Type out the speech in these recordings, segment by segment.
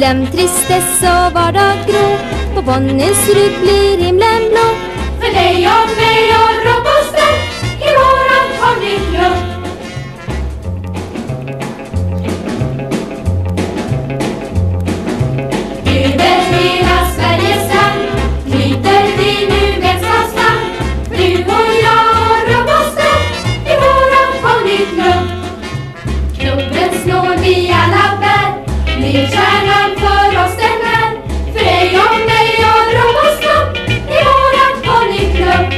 Glöm tristess och vardag grå, på Bonnys rygg blir himlen blå. För dig och mig och robosten i våran ponnyklubb. Över hela Sveriges land knyter vi nu vänskapsband. Du och jag och robosten i våran ponnyklubb. Klubbens nål vi alla bär, ledstjärnan för oss den här. För dig och mig och robosten i våran ponnyklubb.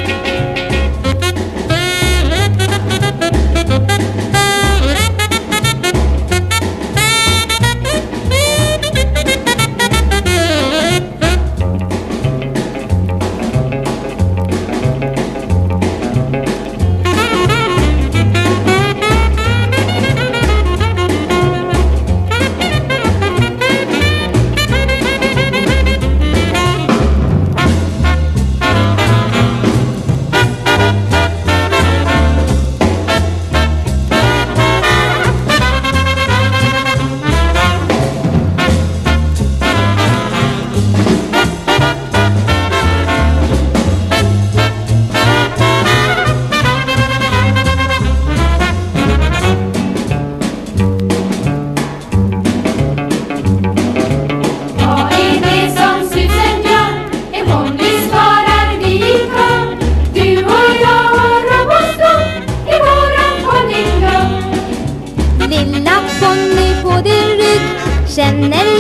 Lilla Bonnie på din rygg känner